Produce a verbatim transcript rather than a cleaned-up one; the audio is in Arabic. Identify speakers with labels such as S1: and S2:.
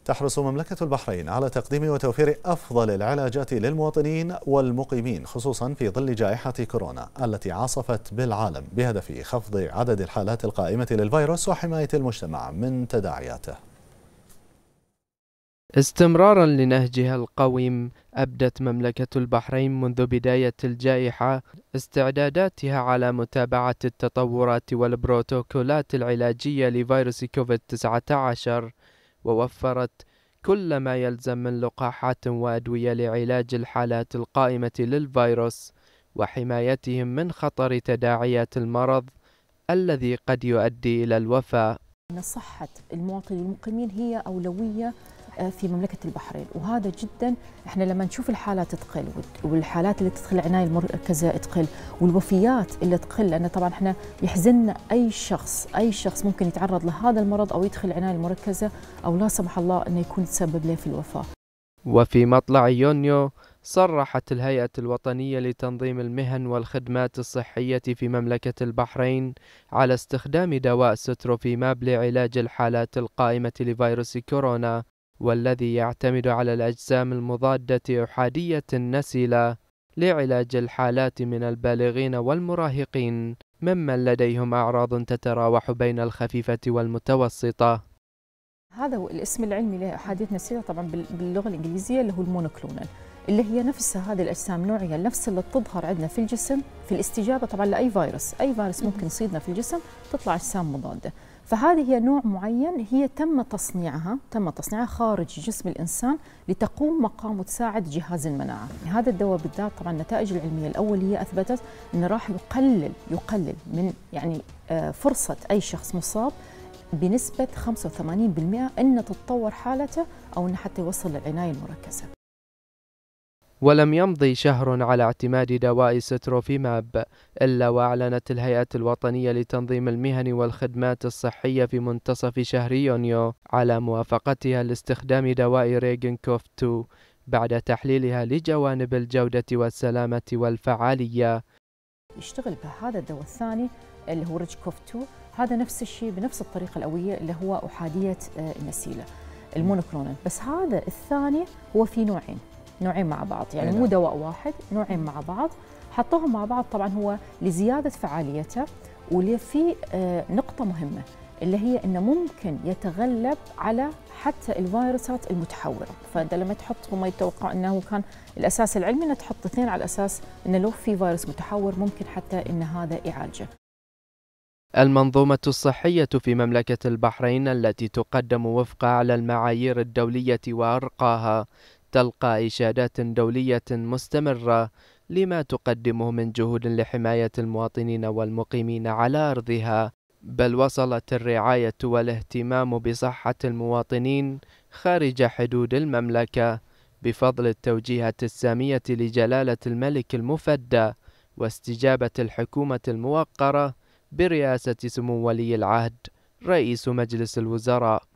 S1: تحرص مملكة البحرين على تقديم وتوفير أفضل العلاجات للمواطنين والمقيمين، خصوصا في ظل جائحة كورونا التي عاصفت بالعالم، بهدف خفض عدد الحالات القائمة للفيروس وحماية المجتمع من تداعياته.
S2: استمرارا لنهجها القويم، أبدت مملكة البحرين منذ بداية الجائحة استعداداتها على متابعة التطورات والبروتوكولات العلاجية لفيروس كوفيد تسعة عشر، ووفرت كل ما يلزم من لقاحات وأدوية لعلاج الحالات القائمة للفيروس وحمايتهم من خطر تداعيات المرض الذي قد يؤدي إلى الوفاة.
S3: صحة المواطنين والمقيمين هي أولوية في مملكة البحرين، وهذا جدا احنا لما نشوف الحالات تقل والحالات اللي تدخل العناية المركزة تقل والوفيات اللي تقل، لأن طبعا احنا يحزننا أي شخص أي شخص ممكن يتعرض لهذا المرض أو يدخل العناية المركزة أو لا سمح الله أنه يكون تسبب له في الوفاة.
S2: وفي مطلع يونيو صرحت الهيئة الوطنية لتنظيم المهن والخدمات الصحية في مملكة البحرين على استخدام دواء ستروفيماب لعلاج الحالات القائمة لفيروس كورونا، والذي يعتمد على الأجسام المضادة أحادية النسيلة لعلاج الحالات من البالغين والمراهقين ممن لديهم أعراض تتراوح بين الخفيفة والمتوسطة.
S3: هذا هو الاسم العلمي لأحادية نسيلة طبعا باللغة الإنجليزية، اللي هو المونوكلونال، اللي هي نفسها هذه الأجسام نوعية نفس اللي تظهر عندنا في الجسم في الاستجابة طبعا لأي فيروس، أي فيروس ممكن يصيدنا في الجسم تطلع أجسام مضادة. فهذه هي نوع معين هي تم تصنيعها تم تصنيعها خارج جسم الإنسان لتقوم مقام وتساعد جهاز المناعة. هذا الدواء بالذات طبعا النتائج العلمية الأولية أثبتت أنه راح يقلل يقلل من يعني فرصة أي شخص مصاب بنسبة خمسة وثمانين بالمئة أن تتطور حالته أو أنه حتى يوصل للعناية المركزة.
S2: ولم يمضي شهر على اعتماد دواء ستروفيماب إلا وأعلنت الهيئة الوطنية لتنظيم المهن والخدمات الصحية في منتصف شهر يونيو على موافقتها لاستخدام دواء ريجن كوف اثنين بعد تحليلها لجوانب الجودة والسلامة والفعالية.
S3: يشتغل بهذا الدواء الثاني اللي هو ريج كوف اثنين، هذا نفس الشيء بنفس الطريقة القوية اللي هو أحادية النسيلة المونوكلونال، بس هذا الثاني هو في نوعين نوعين مع بعض، يعني مو دواء واحد، نوعين مع بعض حطوهم مع بعض طبعا هو لزيادة فعاليته، واللي في نقطة مهمة اللي هي انه ممكن يتغلب على حتى الفيروسات المتحورة. فانت لما تحط هم يتوقع انه كان الاساس العلمي انه تحط اثنين على اساس انه لو في فيروس متحور ممكن حتى ان هذا يعالجه.
S2: المنظومة الصحية في مملكة البحرين التي تقدم وفق أعلى المعايير الدولية وأرقاها تلقى إشادات دولية مستمرة لما تقدمه من جهود لحماية المواطنين والمقيمين على أرضها، بل وصلت الرعاية والاهتمام بصحة المواطنين خارج حدود المملكة بفضل التوجيهات السامية لجلالة الملك المفدى واستجابة الحكومة الموقرة برئاسة سمو ولي العهد رئيس مجلس الوزراء.